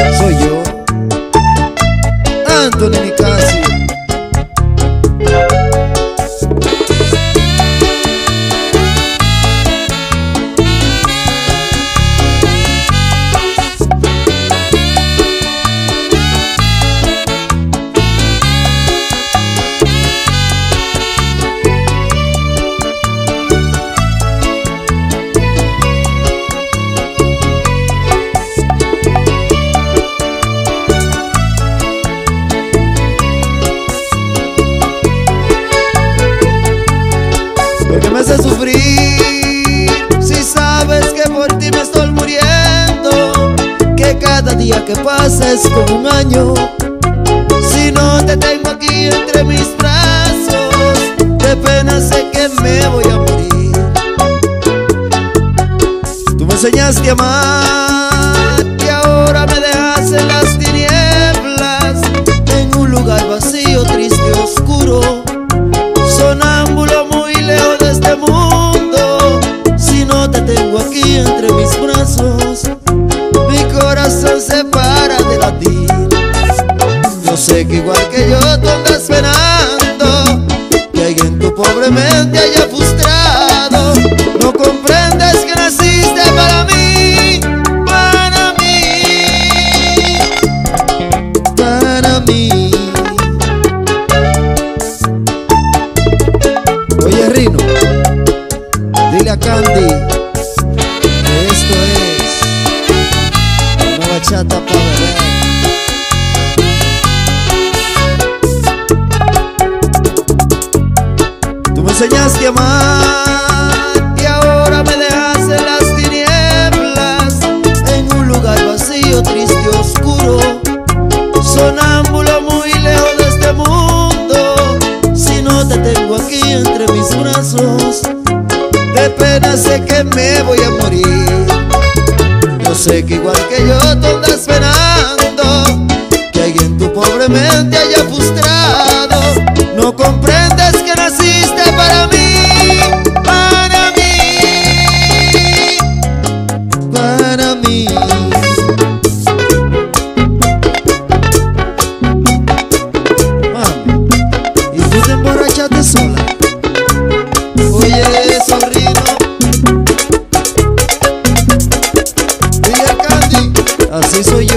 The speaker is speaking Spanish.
Soy yo, Anthony Nicasio. Porque me hace sufrir si sabes que por ti me estoy muriendo, que cada día que pasa es como un año. Si no te tengo aquí entre mis brazos, de pena sé que me voy a morir. Tú me enseñaste a amar y ahora me dejas en las tinieblas, en un lugar vacío, triste, oscuro, sonámbulo muy lejos de este mundo. Si no te tengo aquí entre mis brazos, mi corazón se para de latir. Yo sé que igual que yo tú andas penando, que hay en tu pobre mente haya frustrado. No comprendes que naciste para mí, para mí, para mí. Oye Rino, dile a Candy que esto es una bachata para beber. Tú me enseñaste a amar y ahora me dejas en las tinieblas, en un lugar vacío, triste, oscuro, sonámbulo muy lejos de este mundo. Si no te tengo aquí entre mis brazos, de pena sé que me voy a morir. Yo sé que igual que yo tú andas penando, que alguien tu pobre mente haya frustrado. No comprendes que naciste para mí, para mí, para mí. Mami, y tú te emborrachaste sola. Oye, sobrino, dile a Candy, así soy yo.